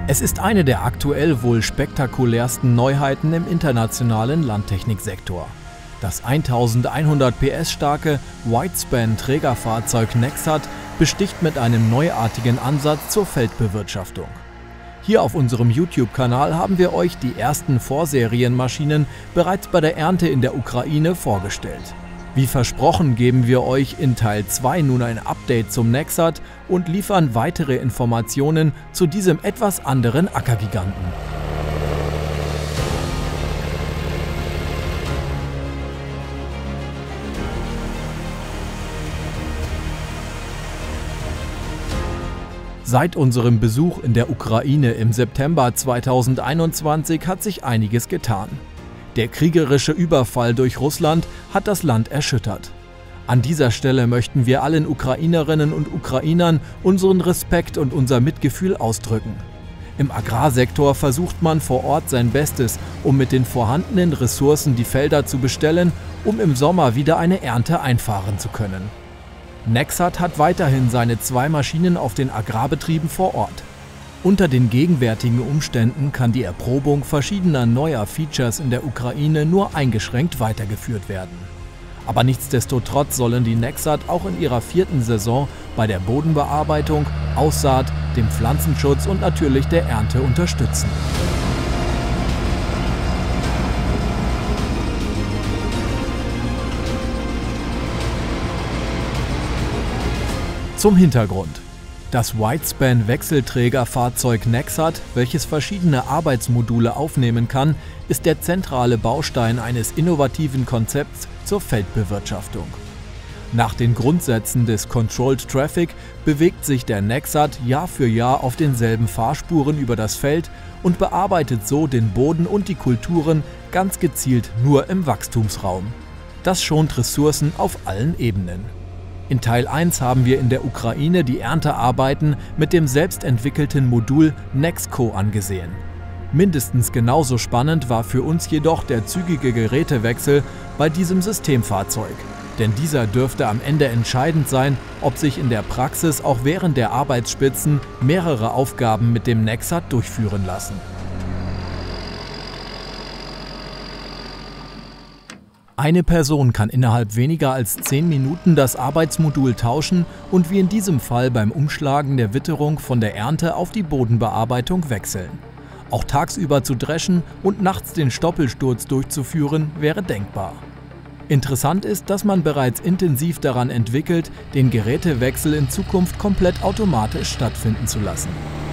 Es ist eine der aktuell wohl spektakulärsten Neuheiten im internationalen Landtechniksektor. Das 1100 PS starke Widespan-Trägerfahrzeug Nexat besticht mit einem neuartigen Ansatz zur Feldbewirtschaftung. Hier auf unserem YouTube-Kanal haben wir euch die ersten Vorserienmaschinen bereits bei der Ernte in der Ukraine vorgestellt. Wie versprochen geben wir euch in Teil 2 nun ein Update zum Nexat und liefern weitere Informationen zu diesem etwas anderen Ackergiganten. Seit unserem Besuch in der Ukraine im September 2021 hat sich einiges getan. Der kriegerische Überfall durch Russland hat das Land erschüttert. An dieser Stelle möchten wir allen Ukrainerinnen und Ukrainern unseren Respekt und unser Mitgefühl ausdrücken. Im Agrarsektor versucht man vor Ort sein Bestes, um mit den vorhandenen Ressourcen die Felder zu bestellen, um im Sommer wieder eine Ernte einfahren zu können. Nexat hat weiterhin seine 2 Maschinen auf den Agrarbetrieben vor Ort. Unter den gegenwärtigen Umständen kann die Erprobung verschiedener neuer Features in der Ukraine nur eingeschränkt weitergeführt werden. Aber nichtsdestotrotz sollen die Nexat auch in ihrer 4. Saison bei der Bodenbearbeitung, Aussaat, dem Pflanzenschutz und natürlich der Ernte unterstützen. Zum Hintergrund. Das Widespan-Wechselträgerfahrzeug Nexat, welches verschiedene Arbeitsmodule aufnehmen kann, ist der zentrale Baustein eines innovativen Konzepts zur Feldbewirtschaftung. Nach den Grundsätzen des Controlled Traffic bewegt sich der Nexat Jahr für Jahr auf denselben Fahrspuren über das Feld und bearbeitet so den Boden und die Kulturen ganz gezielt nur im Wachstumsraum. Das schont Ressourcen auf allen Ebenen. In Teil 1 haben wir in der Ukraine die Erntearbeiten mit dem selbstentwickelten Modul Nexco angesehen. Mindestens genauso spannend war für uns jedoch der zügige Gerätewechsel bei diesem Systemfahrzeug. Denn dieser dürfte am Ende entscheidend sein, ob sich in der Praxis auch während der Arbeitsspitzen mehrere Aufgaben mit dem Nexat durchführen lassen. Eine Person kann innerhalb weniger als 10 Minuten das Arbeitsmodul tauschen und wie in diesem Fall beim Umschlagen der Witterung von der Ernte auf die Bodenbearbeitung wechseln. Auch tagsüber zu dreschen und nachts den Stoppelsturz durchzuführen, wäre denkbar. Interessant ist, dass man bereits intensiv daran entwickelt, den Gerätewechsel in Zukunft komplett automatisch stattfinden zu lassen.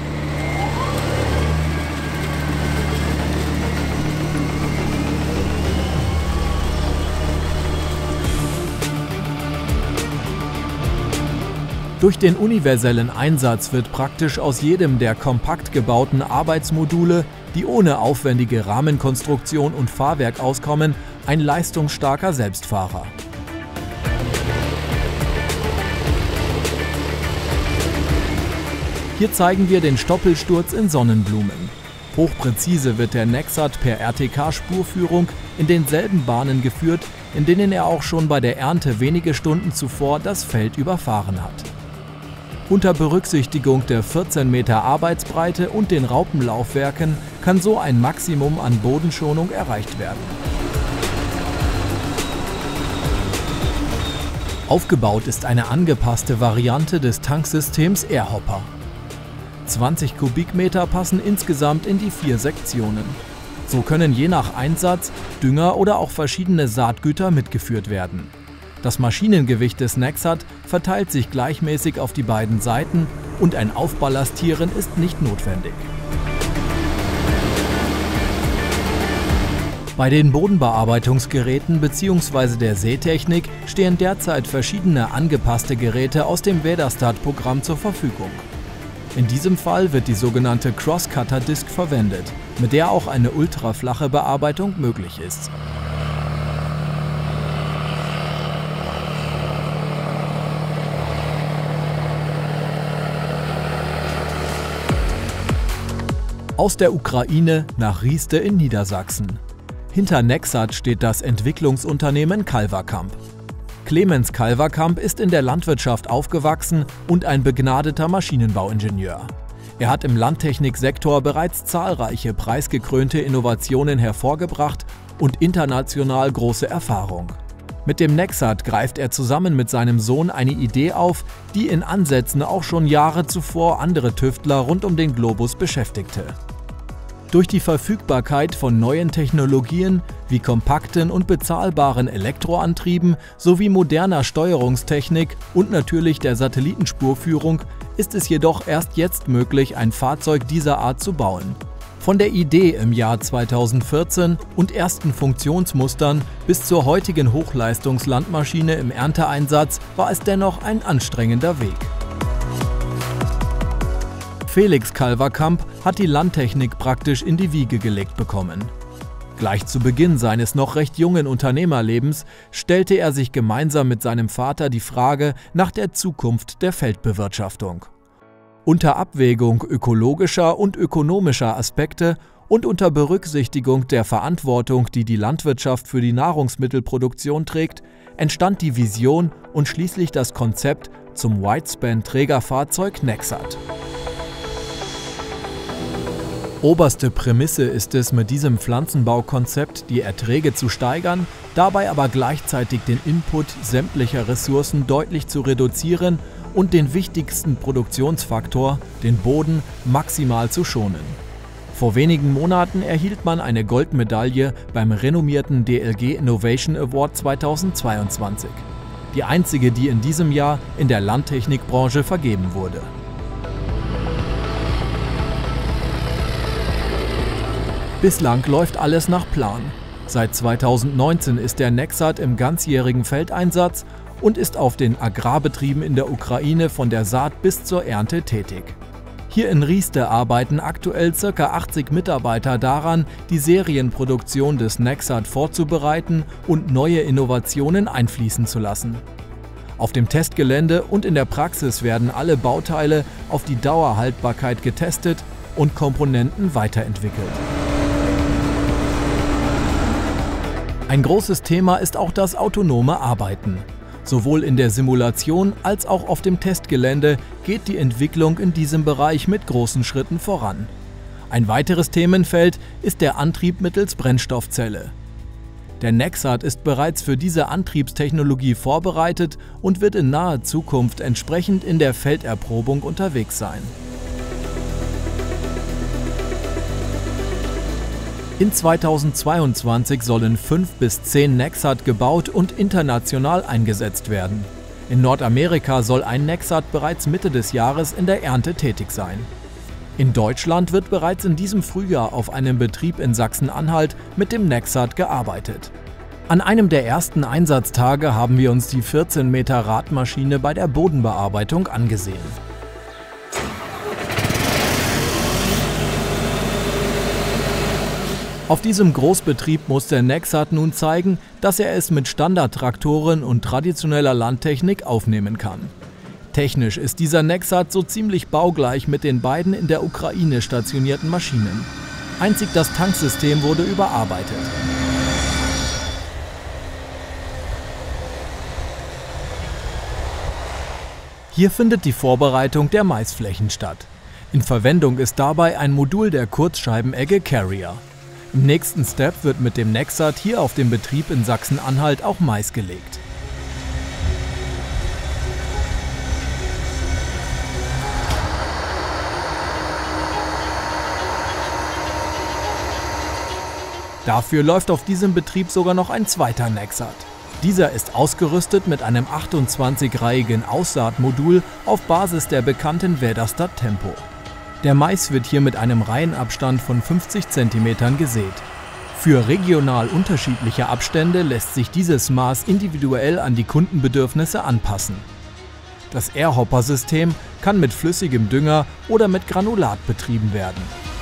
Durch den universellen Einsatz wird praktisch aus jedem der kompakt gebauten Arbeitsmodule, die ohne aufwendige Rahmenkonstruktion und Fahrwerk auskommen, ein leistungsstarker Selbstfahrer. Hier zeigen wir den Stoppelsturz in Sonnenblumen. Hochpräzise wird der Nexat per RTK-Spurführung in denselben Bahnen geführt, in denen er auch schon bei der Ernte wenige Stunden zuvor das Feld überfahren hat. Unter Berücksichtigung der 14 Meter Arbeitsbreite und den Raupenlaufwerken kann so ein Maximum an Bodenschonung erreicht werden. Aufgebaut ist eine angepasste Variante des Tanksystems Airhopper. 20 Kubikmeter passen insgesamt in die 4 Sektionen. So können je nach Einsatz Dünger oder auch verschiedene Saatgüter mitgeführt werden. Das Maschinengewicht des Nexat verteilt sich gleichmäßig auf die beiden Seiten und ein Aufballastieren ist nicht notwendig. Bei den Bodenbearbeitungsgeräten bzw. der Sätechnik stehen derzeit verschiedene angepasste Geräte aus dem Vedarstat-Programm zur Verfügung. In diesem Fall wird die sogenannte Cross-Cutter-Disk verwendet, mit der auch eine ultraflache Bearbeitung möglich ist. Aus der Ukraine nach Rieste in Niedersachsen. Hinter Nexat steht das Entwicklungsunternehmen Calverkamp. Clemens Calverkamp ist in der Landwirtschaft aufgewachsen und ein begnadeter Maschinenbauingenieur. Er hat im Landtechniksektor bereits zahlreiche preisgekrönte Innovationen hervorgebracht und international große Erfahrung. Mit dem Nexat greift er zusammen mit seinem Sohn eine Idee auf, die in Ansätzen auch schon Jahre zuvor andere Tüftler rund um den Globus beschäftigte. Durch die Verfügbarkeit von neuen Technologien wie kompakten und bezahlbaren Elektroantrieben sowie moderner Steuerungstechnik und natürlich der Satellitenspurführung ist es jedoch erst jetzt möglich, ein Fahrzeug dieser Art zu bauen. Von der Idee im Jahr 2014 und ersten Funktionsmustern bis zur heutigen Hochleistungslandmaschine im Ernteeinsatz war es dennoch ein anstrengender Weg. Felix Calverkamp hat die Landtechnik praktisch in die Wiege gelegt bekommen. Gleich zu Beginn seines noch recht jungen Unternehmerlebens stellte er sich gemeinsam mit seinem Vater die Frage nach der Zukunft der Feldbewirtschaftung. Unter Abwägung ökologischer und ökonomischer Aspekte und unter Berücksichtigung der Verantwortung, die die Landwirtschaft für die Nahrungsmittelproduktion trägt, entstand die Vision und schließlich das Konzept zum Widespan-Trägerfahrzeug Nexat. Oberste Prämisse ist es, mit diesem Pflanzenbaukonzept die Erträge zu steigern, dabei aber gleichzeitig den Input sämtlicher Ressourcen deutlich zu reduzieren und den wichtigsten Produktionsfaktor, den Boden, maximal zu schonen. Vor wenigen Monaten erhielt man eine Goldmedaille beim renommierten DLG Innovation Award 2022. Die einzige, die in diesem Jahr in der Landtechnikbranche vergeben wurde. Bislang läuft alles nach Plan. Seit 2019 ist der Nexat im ganzjährigen Feldeinsatz und ist auf den Agrarbetrieben in der Ukraine von der Saat bis zur Ernte tätig. Hier in Rieste arbeiten aktuell ca. 80 Mitarbeiter daran, die Serienproduktion des Nexat vorzubereiten und neue Innovationen einfließen zu lassen. Auf dem Testgelände und in der Praxis werden alle Bauteile auf die Dauerhaltbarkeit getestet und Komponenten weiterentwickelt. Ein großes Thema ist auch das autonome Arbeiten. Sowohl in der Simulation als auch auf dem Testgelände geht die Entwicklung in diesem Bereich mit großen Schritten voran. Ein weiteres Themenfeld ist der Antrieb mittels Brennstoffzelle. Der Nexat ist bereits für diese Antriebstechnologie vorbereitet und wird in naher Zukunft entsprechend in der Felderprobung unterwegs sein. In 2022 sollen 5 bis 10 Nexat gebaut und international eingesetzt werden. In Nordamerika soll ein Nexat bereits Mitte des Jahres in der Ernte tätig sein. In Deutschland wird bereits in diesem Frühjahr auf einem Betrieb in Sachsen-Anhalt mit dem Nexat gearbeitet. An einem der ersten Einsatztage haben wir uns die 14 Meter Radmaschine bei der Bodenbearbeitung angesehen. Auf diesem Großbetrieb muss der Nexat nun zeigen, dass er es mit Standardtraktoren und traditioneller Landtechnik aufnehmen kann. Technisch ist dieser Nexat so ziemlich baugleich mit den beiden in der Ukraine stationierten Maschinen. Einzig das Tanksystem wurde überarbeitet. Hier findet die Vorbereitung der Maisflächen statt. In Verwendung ist dabei ein Modul der Kurzscheibenegge Carrier. Im nächsten Step wird mit dem Nexat hier auf dem Betrieb in Sachsen-Anhalt auch Mais gelegt. Dafür läuft auf diesem Betrieb sogar noch ein zweiter Nexat. Dieser ist ausgerüstet mit einem 28-reihigen Aussaatmodul auf Basis der bekannten Väderstad Tempo. Der Mais wird hier mit einem Reihenabstand von 50 cm gesät. Für regional unterschiedliche Abstände lässt sich dieses Maß individuell an die Kundenbedürfnisse anpassen. Das Airhopper-System kann mit flüssigem Dünger oder mit Granulat betrieben werden.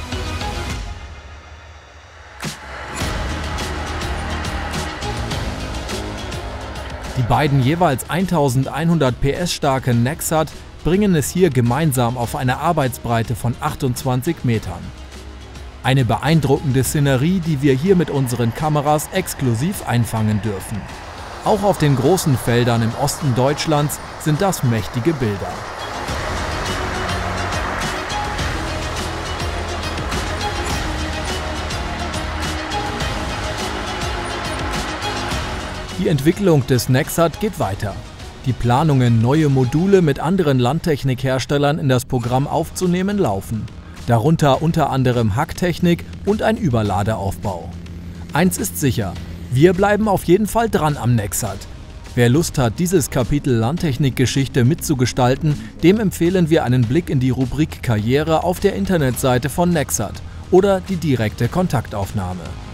Die beiden jeweils 1100 PS starken Nexat bringen es hier gemeinsam auf eine Arbeitsbreite von 28 Metern. Eine beeindruckende Szenerie, die wir hier mit unseren Kameras exklusiv einfangen dürfen. Auch auf den großen Feldern im Osten Deutschlands sind das mächtige Bilder. Die Entwicklung des Nexat geht weiter. Die Planungen, neue Module mit anderen Landtechnikherstellern in das Programm aufzunehmen, laufen. Darunter unter anderem Hacktechnik und ein Überladeaufbau. Eins ist sicher, wir bleiben auf jeden Fall dran am Nexat. Wer Lust hat, dieses Kapitel Landtechnikgeschichte mitzugestalten, dem empfehlen wir einen Blick in die Rubrik Karriere auf der Internetseite von Nexat oder die direkte Kontaktaufnahme.